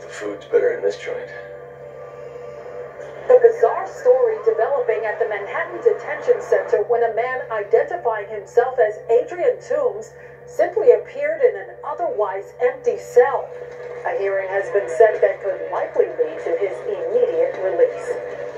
hope the food's better in this joint. A bizarre story developing at the Manhattan Detention Center when a man identifying himself as Adrian Toombs simply appeared in an otherwise empty cell. A hearing has been set that could likely lead to his immediate release.